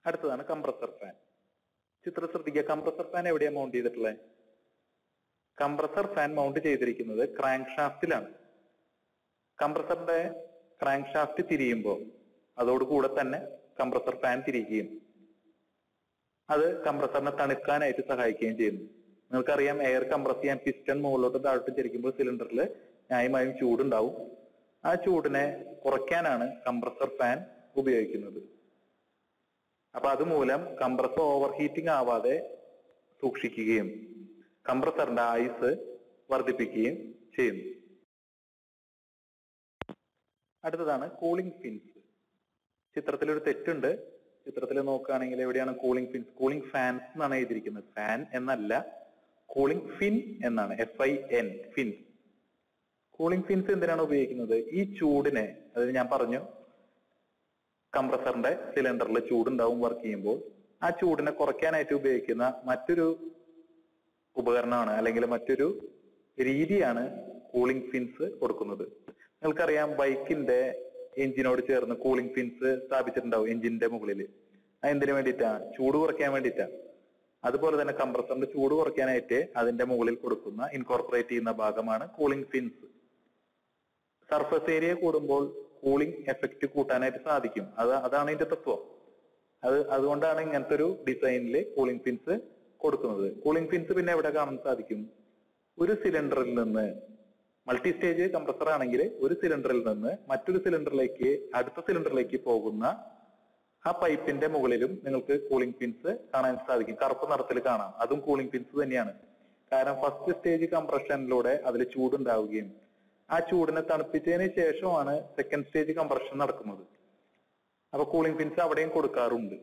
അടുത്തതാണ് കംപ്രസർ ഫാൻ. ചിത്രം ശ്രദ്ധിക്കുക, കംപ്രസർ ഫാൻ എവിടെയാണ് മൗണ്ട് ചെയ്തിട്ടുള്ളത്? കംപ്രസർ ഫാൻ മൗണ്ട് ചെയ്തിരിക്കുന്നത് ക്രാങ്ക് ഷാഫ്റ്റിലാണ്. കംപ്രസറിന്റെ ക്രാങ്ക് ഷാഫ്റ്റ് തിരിയുമ്പോൾ അതോടുകൂടെ തന്നെ കംപ്രസർ ഫാൻ തിരികുകയും അത് കംപ്രസറിനെ തണുക്കാനായിട്ട് സഹായിക്കുകയും ചെയ്യുന്നു. നിങ്ങൾക്കറിയാം, എയർ കംപ്രസ് ചെയ്യാൻ പിസ്റ്റൺ മുകളിലോട്ട് താഴോട്ട് ചരിക്കുമ്പോൾ സിലിണ്ടറിൽ ന്യായമായും ചൂടുണ്ടാവും. ആ ചൂടിനെ കുറയ്ക്കാനാണ് കംപ്രസർ ഫാൻ ഉപയോഗിക്കുന്നത്. അപ്പൊ അതുമൂലം കംപ്രസർ ഓവർ ഹീറ്റിംഗ് ആവാതെ സൂക്ഷിക്കുകയും കംപ്രസറിന്റെ ആയുസ് വർദ്ധിപ്പിക്കുകയും ചെയ്യുന്നു. അടുത്തതാണ് കൂളിംഗ് ഫിൻസ്. ചിത്രത്തിലൊരു തെറ്റുണ്ട്. ചിത്രത്തിൽ നോക്കുകയാണെങ്കിൽ എവിടെയാണ് കൂളിംഗ് ഫിൻസ്? കൂളിംഗ് ഫാൻസ് എന്നാണ് എഴുതിയിരിക്കുന്നത്. ഫാൻ എന്നല്ല, കൂളിംഗ് ഫിൻ എന്നാണ്, FIN, ഫിൻസ്. കൂളിംഗ് ഫിൻസ് എന്തിനാണ് ഉപയോഗിക്കുന്നത്? ഈ ചൂടിനെ, അതായത് ഞാൻ പറഞ്ഞു കംപ്രസറിന്റെ സിലിണ്ടറിൽ ചൂടുണ്ടാവും വർക്ക് ചെയ്യുമ്പോൾ, ആ ചൂടിനെ കുറയ്ക്കാനായിട്ട് ഉപയോഗിക്കുന്ന മറ്റൊരു ഉപകരണമാണ് അല്ലെങ്കിൽ മറ്റൊരു രീതിയാണ് കൂളിംഗ് ഫിൻസ് കൊടുക്കുന്നത്. നിങ്ങൾക്കറിയാം, ബൈക്കിന്റെ എഞ്ചിനോട് ചേർന്ന് കൂളിംഗ് ഫിൻസ് സ്ഥാപിച്ചിട്ടുണ്ടാവും എഞ്ചിന്റെ മുകളിൽ. അത് എന്തിനു വേണ്ടിയിട്ടാ? ചൂട് കുറയ്ക്കാൻ വേണ്ടിയിട്ടാ. അതുപോലെ തന്നെ കംപ്രസറിന്റെ ചൂട് കുറയ്ക്കാനായിട്ട് അതിന്റെ മുകളിൽ കൊടുക്കുന്ന, ഇൻകോർപ്പറേറ്റ് ചെയ്യുന്ന ഭാഗമാണ് കൂളിംഗ് ഫിൻസ്. സർഫസ് ഏരിയ കൂടുമ്പോൾ കൂളിംഗ് എഫക്റ്റ് കൂട്ടാനായിട്ട് സാധിക്കും. അതാണ് ഇതിന്റെ തത്വം. അതുകൊണ്ടാണ് ഇങ്ങനത്തെ ഒരു ഡിസൈനിൽ കൂളിംഗ് ഫിൻസ് കൊടുക്കുന്നത്. കൂളിംഗ് ഫിൻസ് പിന്നെ എവിടെ കാണാൻ സാധിക്കും? ഒരു സിലിണ്ടറിൽ നിന്ന്, മൾട്ടി സ്റ്റേജ് കംപ്രസർ ആണെങ്കിൽ ഒരു സിലിണ്ടറിൽ നിന്ന് മറ്റൊരു സിലിണ്ടറിലേക്ക്, അടുത്ത സിലിണ്ടറിലേക്ക് പോകുന്ന ആ പൈപ്പിന്റെ മുകളിലും നിങ്ങൾക്ക് കൂളിംഗ് ഫിൻസ് കാണാൻ സാധിക്കും. കറുപ്പ് നിറത്തിൽ കാണാം. അതും കൂളിംഗ് ഫിൻസ് തന്നെയാണ്. കാരണം ഫസ്റ്റ് സ്റ്റേജ് കംപ്രഷനിലൂടെ അതിൽ ചൂടുണ്ടാവുകയും ആ ചൂടിനെ തണുപ്പിച്ചതിന് ശേഷമാണ് സെക്കൻഡ് സ്റ്റേജ് കംപ്രഷൻ നടക്കുന്നത്. അപ്പൊ കൂളിംഗ് ഫിൻസ് അവിടെയും കൊടുക്കാറുണ്ട്.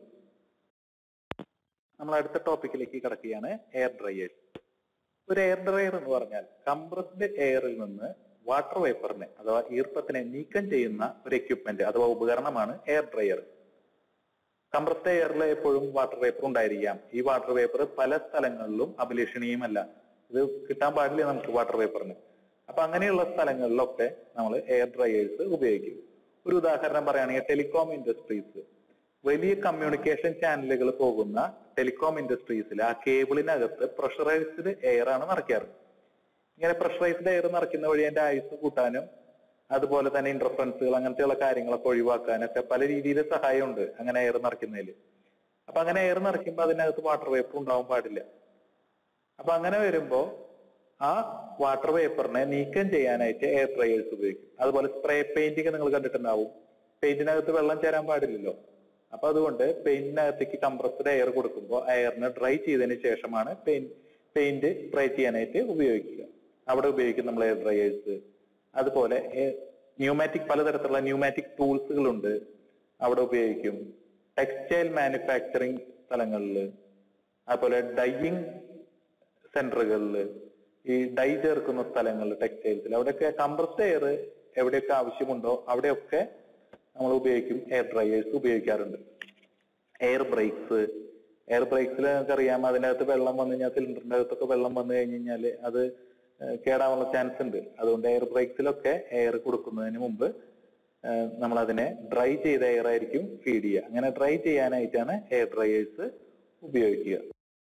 നമ്മൾ അടുത്ത ടോപ്പിക്കിലേക്ക് കിടക്കുകയാണ്, എയർ ഡ്രയേഴ്സ്. ഒരു എയർ ഡ്രയർ എന്ന് പറഞ്ഞാൽ കംപ്രസ്ഡ് എയറിൽ നിന്ന് വാട്ടർ വേപ്പറിനെ അഥവാ ഈർപ്പത്തിനെ നീക്കം ചെയ്യുന്ന ഒരു എക്യുപ്മെന്റ് അഥവാ ഉപകരണമാണ് എയർ ഡ്രയർ. കംപ്രസ്ഡ് എയറിൽ എപ്പോഴും വാട്ടർ വേപ്പർ ഉണ്ടായിരിക്കാം. ഈ വാട്ടർ വേപ്പർ പല സ്ഥലങ്ങളിലും അഭിലഷണീയമല്ല. ഇത് കിട്ടാൻ പാടില്ല നമുക്ക് വാട്ടർ വേപ്പറിന്. അപ്പൊ അങ്ങനെയുള്ള സ്ഥലങ്ങളിലൊക്കെ നമ്മൾ എയർ ഡ്രയേഴ്സ് ഉപയോഗിക്കും. ഒരു ഉദാഹരണം പറയുകയാണെങ്കിൽ ടെലികോം ഇൻഡസ്ട്രീസ്, വലിയ കമ്മ്യൂണിക്കേഷൻ ചാനലുകൾ പോകുന്ന ടെലികോം ഇൻഡസ്ട്രീസിൽ ആ കേബിളിനകത്ത് പ്രഷറൈസ്ഡ് എയർ ആണ് നിറയ്ക്കാറ്. ഇങ്ങനെ പ്രഷറൈസ്ഡ് എയർ നിറയ്ക്കുന്ന വഴി അതിന്റെ ആയുസ് കൂട്ടാനും അതുപോലെ തന്നെ ഇന്റർഫറൻസുകൾ അങ്ങനത്തെയുള്ള കാര്യങ്ങളൊക്കെ ഒഴിവാക്കാനൊക്കെ പല രീതിയിൽ സഹായമുണ്ട് അങ്ങനെ എയർ നിറയ്ക്കുന്നതിൽ. അപ്പൊ അങ്ങനെ എയർ നിറയ്ക്കുമ്പോൾ അതിനകത്ത് വാട്ടർ വേപ്പർ ഉണ്ടാവാൻ പാടില്ല. അപ്പൊ അങ്ങനെ വരുമ്പോ ആ വാട്ടർ വേപ്പറിനെ നീക്കം ചെയ്യാനായിട്ട് എയർ ഡ്രയേഴ്സ് ഉപയോഗിക്കും. അതുപോലെ സ്പ്രേ പെയിന്റിങ് നിങ്ങൾ കണ്ടിട്ടുണ്ടാവും. പെയിന്റിനകത്ത് വെള്ളം ചേരാൻ പാടില്ലല്ലോ. അപ്പൊ അതുകൊണ്ട് പെയിന്റിനകത്തേക്ക് കംപ്രസ്ഡ് എയർ കൊടുക്കുമ്പോൾ എയറിനെ ഡ്രൈ ചെയ്തതിന് ശേഷമാണ് പെയിന്റ് സ്പ്രേ ചെയ്യാനായിട്ട് ഉപയോഗിക്കുക. അവിടെ ഉപയോഗിക്കും നമ്മൾ എയർ ഡ്രയേഴ്സ്. അതുപോലെ ന്യൂമാറ്റിക്, പലതരത്തിലുള്ള ന്യൂമാറ്റിക് ടൂൾസുകളുണ്ട്, അവിടെ ഉപയോഗിക്കും. ടെക്സ്റ്റൈൽ മാനുഫാക്ചറിങ് സ്ഥലങ്ങളിൽ, അതുപോലെ ഡൈയിങ് സെന്ററുകളിൽ, ഈ ഡൈ ചേർക്കുന്ന സ്ഥലങ്ങളിൽ, ടെക്സ്റ്റൈൽസിൽ, അവിടെയൊക്കെ കംപ്രസ്ഡ് എയർ എവിടെയൊക്കെ ആവശ്യമുണ്ടോ അവിടെയൊക്കെ നമ്മൾ ഉപയോഗിക്കും, എയർ ഡ്രയേഴ്സ് ഉപയോഗിക്കാറുണ്ട്. എയർ ബ്രേക്സിൽ നമുക്കറിയാം, അതിനകത്ത് വെള്ളം വന്നു കഴിഞ്ഞാൽ, സിലിണ്ടറിന്റെ അകത്തൊക്കെ വെള്ളം വന്നു കഴിഞ്ഞ് കഴിഞ്ഞാൽ അത് കേടാവാനുള്ള ചാൻസ് ഉണ്ട്. അതുകൊണ്ട് എയർ ബ്രേക്സിലൊക്കെ എയർ കൊടുക്കുന്നതിന് മുമ്പ് നമ്മൾ അതിനെ ഡ്രൈ ചെയ്ത എയർ ആയിരിക്കും ഫീഡ് ചെയ്യുക. അങ്ങനെ ഡ്രൈ ചെയ്യാനായിട്ടാണ് എയർ ഡ്രയേഴ്സ് ഉപയോഗിക്കുക.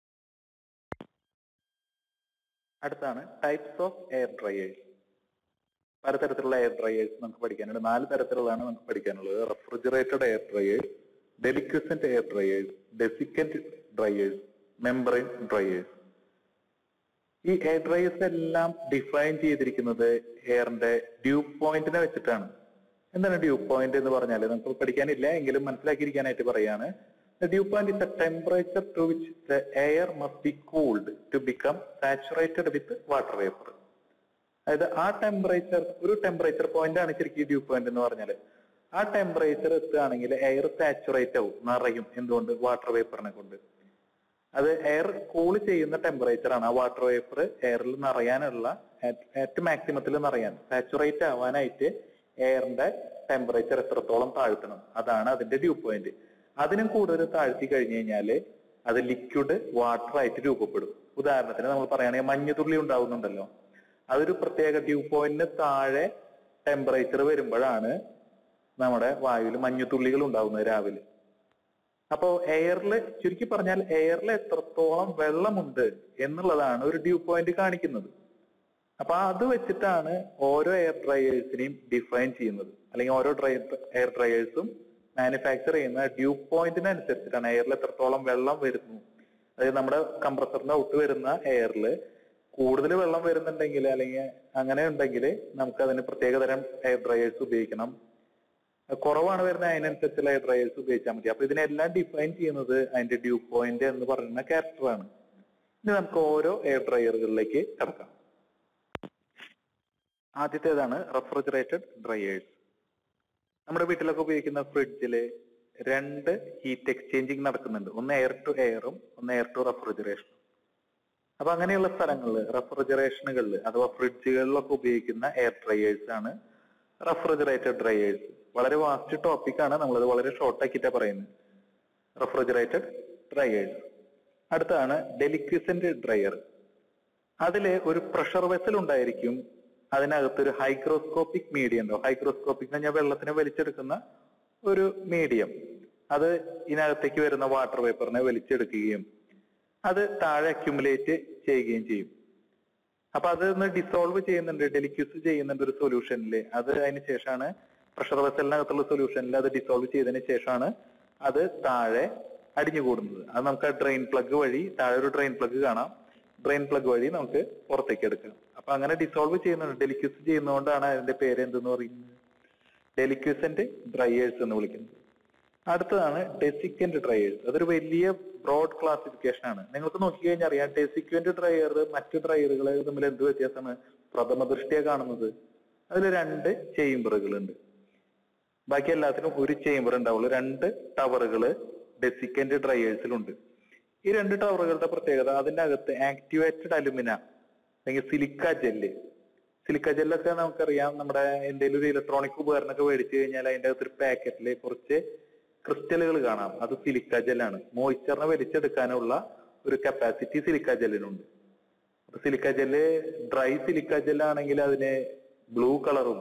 അടുത്താണ് ടൈപ്സ് ഓഫ് എയർ ഡ്രയേഴ്സ്. പലതരത്തിലുള്ള എയർ ഡ്രയേഴ്സ് നമുക്ക് പഠിക്കാനുണ്ട്. 4 തരത്തിലുള്ളതാണ് നമുക്ക് പഠിക്കാനുള്ളത്. Refrigerated air dryers, deliquescent air dryers, desiccant dryers, membrane dryers. ഈ എയർ ഡ്രയേഴ്സ് എല്ലാം ഡിഫൈൻ ചെയ്തിരിക്കുന്നത് എയറിന്റെ ഡ്യൂ പോയിന്റിനെ വെച്ചിട്ടാണ്. എന്താണ് ഡ്യൂ പോയിന്റ് എന്ന് പറഞ്ഞാൽ നമുക്ക് പഠിക്കാനില്ല എങ്കിലും മനസ്സിലാക്കിയിരിക്കാനായിട്ട് പറയാണ്. The dew point is the temperature to which the air must be cooled to become saturated with water vapor. അതായത് ആ ടെമ്പറേച്ചർ, ഒരു ടെമ്പറേച്ചർ പോയിന്റ് ആണ് ശരിക്കും ഡ്യൂ പോയിന്റ് എന്ന് പറഞ്ഞാൽ. ആ ടെമ്പറേച്ചർ എത്തുകയാണെങ്കിൽ എയർ സാച്ചുറേറ്റ് ആവും, നിറയും. എന്തുകൊണ്ട്? വാട്ടർ വേപ്പറിനെ കൊണ്ട്. അത് എയർ കൂൾ ചെയ്യുന്ന ടെമ്പറേച്ചർ ആണ്. ആ വാട്ടർ വേപ്പർ എയറിൽ നിറയാനുള്ള, ഏറ്റവും മാക്സിമത്തിൽ നിറയാൻ, സാച്ചുറേറ്റ് ആവാനായിട്ട് എയറിന്റെ ടെമ്പറേച്ചർ എത്രത്തോളം താഴ്ത്തണം, അതാണ് അതിന്റെ ഡ്യൂ പോയിന്റ്. അതിനും കൂടുതൽ താഴ്ത്തി കഴിഞ്ഞു കഴിഞ്ഞാല് അത് ലിക്വിഡ് വാട്ടർ ആയിട്ട് രൂപപ്പെടും. ഉദാഹരണത്തിന് നമ്മൾ പറയുകയാണെങ്കിൽ മഞ്ഞുതുള്ളി ഉണ്ടാവുന്നുണ്ടല്ലോ, അതൊരു പ്രത്യേക ഡ്യൂ പോയിന്റിന് താഴെ ടെമ്പറേച്ചർ വരുമ്പോഴാണ് നമ്മുടെ വായുവിൽ മഞ്ഞുതുള്ളികൾ ഉണ്ടാവുന്നത് രാവിലെ. അപ്പോ എയറിൽ, ചുരുക്കി പറഞ്ഞാൽ എയറിൽ എത്രത്തോളം വെള്ളമുണ്ട് എന്നുള്ളതാണ് ഒരു ഡ്യൂ പോയിന്റ് കാണിക്കുന്നത്. അപ്പൊ അത് വെച്ചിട്ടാണ് ഓരോ എയർ ഡ്രയേഴ്സിനെയും ഡിഫൈൻ ചെയ്യുന്നത്. അല്ലെങ്കിൽ ഓരോ എയർ ഡ്രയേഴ്സും മാനുഫാക്ചർ ചെയ്യുന്ന ഡ്യൂ പോയിന്റിനനുസരിച്ചിട്ടാണ് എയറിൽ എത്രത്തോളം വെള്ളം വരുന്നു. അതായത് നമ്മുടെ കംപ്രസറിന്റെ ഔട്ട് വരുന്ന എയറിൽ കൂടുതൽ വെള്ളം വരുന്നുണ്ടെങ്കിൽ അല്ലെങ്കിൽ അങ്ങനെ ഉണ്ടെങ്കിൽ നമുക്ക് അതിന് പ്രത്യേകതരം എയർ ഡ്രയേഴ്സ് ഉപയോഗിക്കണം. കുറവാണ് വരുന്നത് അതിനനുസരിച്ചുള്ള എയർ ഡ്രയേഴ്സ് ഉപയോഗിച്ചാൽ മതി. അപ്പൊ ഇതിനെല്ലാം ഡിഫൈൻ ചെയ്യുന്നത് അതിന്റെ ഡ്യൂ പോയിന്റ് എന്ന് പറയുന്ന ക്യാരക്ടറാണ്. ഇനി നമുക്ക് ഓരോ എയർ ഡ്രയറുകളിലേക്ക് കിടക്കാം. ആദ്യത്തേതാണ് റെഫ്രിജറേറ്റഡ് ഡ്രയേഴ്സ്. നമ്മുടെ വീട്ടിലൊക്കെ ഉപയോഗിക്കുന്ന ഫ്രിഡ്ജില് രണ്ട് ഹീറ്റ് എക്സ്ചേഞ്ചിങ് നടക്കുന്നുണ്ട്. ഒന്ന് എയർ ടു എയറും ഒന്ന് എയർ ടു റെഫ്രിജറേഷനും. അപ്പൊ അങ്ങനെയുള്ള സ്ഥലങ്ങളിൽ റെഫ്രിജറേഷനുകളിൽ അഥവാ ഫ്രിഡ്ജുകളിലൊക്കെ ഉപയോഗിക്കുന്ന എയർ ഡ്രയേഴ്സ് ആണ് റെഫ്രിജറേറ്റഡ് ഡ്രയേഴ്സ്. വളരെ വാസ്റ്റ് ടോപ്പിക്കാണ്, നമ്മളത് വളരെ ഷോർട്ട് ആക്കിയിട്ടാണ് പറയുന്നത്. Refrigerated dryers. അടുത്താണ് ഡെലിക്വിസന്റ് ഡ്രയർ. അതില് ഒരു പ്രഷർ വെസൽ ഉണ്ടായിരിക്കും, അതിനകത്തൊരു ഹൈഗ്രോസ്കോപ്പിക് മീഡിയം ഉണ്ടാവും. ഹൈഗ്രോസ്കോപ്പിക് എന്ന് പറഞ്ഞാൽ വെള്ളത്തിനെ വലിച്ചെടുക്കുന്ന ഒരു മീഡിയം. അത് ഇതിനകത്തേക്ക് വരുന്ന വാട്ടർ വേപ്പറിനെ വലിച്ചെടുക്കുകയും അത് താഴെ അക്യുമുലേറ്റ് ചെയ്യുകയും ചെയ്യും. അപ്പൊ അതൊന്ന് ഡിസോൾവ് ചെയ്യുന്നുണ്ട്, ഡെലിക്യൂസ് ചെയ്യുന്നുണ്ട് ഒരു സൊല്യൂഷനിൽ. അത് അതിന് ശേഷമാണ് പ്രഷർ വെസലിനകത്തുള്ള സൊല്യൂഷനിൽ അത് ഡിസോൾവ് ചെയ്തതിന് ശേഷമാണ് അത് താഴെ അടിഞ്ഞുകൂടുന്നത്. അത് നമുക്ക് ആ ഡ്രെയിൻ പ്ലഗ് വഴി, താഴെ ഒരു ഡ്രെയിൻ പ്ലഗ് കാണാം, ഡ്രെയിൻ പ്ലഗ് വഴി നമുക്ക് പുറത്തേക്ക് എടുക്കാം. അപ്പൊ അങ്ങനെ ഡിസോൾവ് ചെയ്യുന്നുണ്ട്, ഡെലിക്യൂസ് ചെയ്യുന്നതുകൊണ്ടാണ് അതിന്റെ പേര് എന്തെന്ന് പറയുന്നത് ഡെലിക്യൂസന്റ് ഡ്രയേഴ്സ് എന്ന് വിളിക്കുന്നത്. അടുത്തതാണ് ഡെസിക്കന്റ് ഡ്രയേഴ്സ്. അതൊരു വലിയ ബ്രോഡ് ക്ലാസിഫിക്കേഷൻ ആണ്. നിങ്ങൾക്ക് നോക്കിക്കഴിഞ്ഞാൽ അറിയാം, ഡെസിക്വന്റ് ഡ്രയർ മറ്റു ഡ്രയറുകൾ തമ്മിൽ എന്ത് വ്യത്യാസമാണ് പ്രഥമ ദൃഷ്ടിയെ കാണുന്നത്. അതിൽ രണ്ട് ചേംബറുകളുണ്ട്, ബാക്കി എല്ലാത്തിനും ഒരു ചേംബർ ഉണ്ടാവുള്ളൂ. രണ്ട് ടവറുകൾ ഡെസിക്കന്റ് ഡ്രയേഴ്സിലുണ്ട്. ഈ രണ്ട് ടവറുകളുടെ പ്രത്യേകത, അതിന്റെ അകത്ത് ആക്ടിവേറ്റഡ് അലുമിന അല്ലെങ്കിൽ സിലിക്ക ജെല്ല്. സിലിക്ക ജെല്ലൊക്കെ നമുക്കറിയാം, നമ്മുടെ എന്തെങ്കിലും ഒരു ഇലക്ട്രോണിക് ഉപകരണമൊക്കെ മേടിച്ചു കഴിഞ്ഞാൽ അതിന്റെ അകത്തൊരു പാക്കറ്റില് കുറച്ച് ക്രിസ്റ്റലുകൾ കാണാം. അത് സിലിക്ക ജെല്ലാണ്. മോയ്സ്ചറിനെ വലിച്ചെടുക്കാനുള്ള ഒരു കപ്പാസിറ്റി സിലിക്ക ജെല്ലിനുണ്ട്. അപ്പൊ സിലിക്ക ജെല്ല് ഡ്രൈ സിലിക്ക ജെല്ലാണെങ്കിൽ അതിന് ബ്ലൂ കളറും,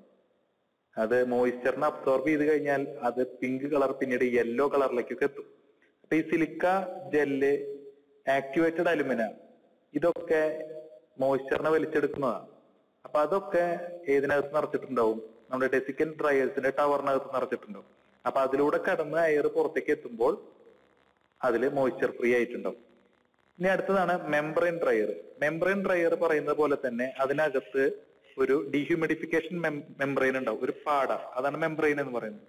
അത് മോയ്സ്ചറിനെ അബ്സോർബ് ചെയ്ത് കഴിഞ്ഞാൽ അത് പിങ്ക് കളർ പിന്നീട് യെല്ലോ കളറിലേക്കൊക്കെ എത്തും. അപ്പൊ ഈ സിലിക്ക ജെല്ല്, ആക്ടിവേറ്റഡ് അലുമിന, ഇതൊക്കെ മോയ്സ്ചറിനെ വലിച്ചെടുക്കുന്നതാണ്. അപ്പൊ അതൊക്കെ ഏതിനകത്ത് നിറച്ചിട്ടുണ്ടാവും, നമ്മുടെ ഡെസിക്കന്റ് ഡ്രയേഴ്സിന്റെ ടവറിനകത്ത് നിറച്ചിട്ടുണ്ടാവും. അപ്പൊ അതിലൂടെ കടന്ന് എയർ പുറത്തേക്ക് എത്തുമ്പോൾ അതിൽ മോയ്സ്ചർ ഫ്രീ ആയിട്ടുണ്ടാവും. ഇനി അടുത്തതാണ് മെംബ്രെയിൻ ഡ്രയർ. മെംബ്രെയിൻ ഡ്രയർ പറയുന്നത് പോലെ തന്നെ അതിനകത്ത് ഒരു ഡീഹ്യൂമിഡിഫിക്കേഷൻ മെംബ്രെയിൻ ഉണ്ടാവും, ഒരു പാട. അതാണ് മെംബ്രെയിൻ എന്ന് പറയുന്നത്.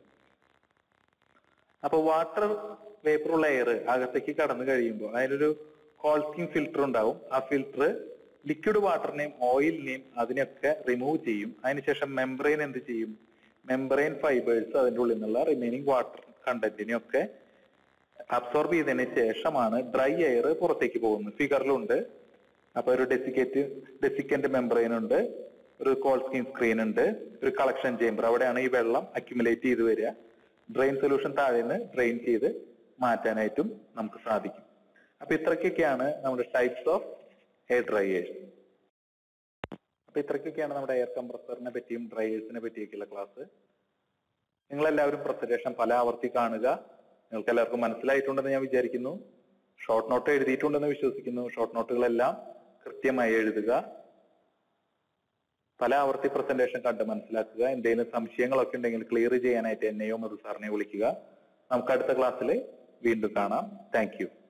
അപ്പൊ വാട്ടർ വേപ്പറുള്ള എയർ അകത്തേക്ക് കടന്നു കഴിയുമ്പോൾ അതിനൊരു കോൾസ്കിങ് ഫിൽറ്റർ ഉണ്ടാവും. ആ ഫിൽറ്റർ ലിക്വിഡ് വാട്ടറിനെയും ഓയിലിനെയും അതിനെയൊക്കെ റിമൂവ് ചെയ്യും. അതിനുശേഷം മെംബ്രെയിൻ എന്ത് ചെയ്യും, മെംബ്രെയിൻ ഫൈബേഴ്സ് അതിൻ്റെ ഉള്ളിൽ നിന്നുള്ള റിമൈനിങ് വാട്ടർ കണ്ടന്റിനെയൊക്കെ അബ്സോർബ് ചെയ്തതിന് ശേഷമാണ് ഡ്രൈ എയർ പുറത്തേക്ക് പോകുന്നത്. ഫിഗറിലുണ്ട്. അപ്പൊ ഒരു ഡെസിക്കന്റ് മെംബ്രെയിൻ ഉണ്ട്, ഒരു കോൾസ്കിൻ സ്ക്രീൻ ഉണ്ട്, ഒരു കളക്ഷൻ ചേംബർ. അവിടെയാണ് ഈ വെള്ളം അക്യുമുലേറ്റ് ചെയ്ത് വരിക. ഡ്രെയിൻ സൊല്യൂഷൻ താഴെ നിന്ന് ഡ്രെയിൻ ചെയ്ത് മാറ്റാനായിട്ടും നമുക്ക് സാധിക്കും. അപ്പൊ ഇത്രയ്ക്കൊക്കെയാണ് നമ്മുടെ ടൈപ്സ് ഓഫ് എയർ ഡ്രയേഴ്സ്. അപ്പൊ ഇത്രയ്ക്കൊക്കെയാണ് നമ്മുടെ എയർ കംപ്രസറിനെ പറ്റിയും ഡ്രയേഴ്സിനെ പറ്റിയൊക്കെയുള്ള ക്ലാസ്. നിങ്ങളെല്ലാവരും പ്രസന്റേഷൻ പല ആവർത്തി കാണുക. നിങ്ങൾക്ക് എല്ലാവർക്കും മനസ്സിലായിട്ടുണ്ടെന്ന് ഞാൻ വിചാരിക്കുന്നു. ഷോർട്ട് നോട്ട് എഴുതിയിട്ടുണ്ടെന്ന് വിശ്വസിക്കുന്നു. ഷോർട്ട് നോട്ടുകളെല്ലാം കൃത്യമായി എഴുതുക. പല ആവർത്തി പ്രസന്റേഷൻ കണ്ട് മനസ്സിലാക്കുക. എന്തെങ്കിലും സംശയങ്ങളൊക്കെ ഉണ്ടെങ്കിൽ ക്ലിയർ ചെയ്യാനായിട്ട് എന്നെയോ മധു സാറിനെയോ വിളിക്കുക. നമുക്ക് അടുത്ത ക്ലാസ്സിൽ വീണ്ടും കാണാം. Thank U.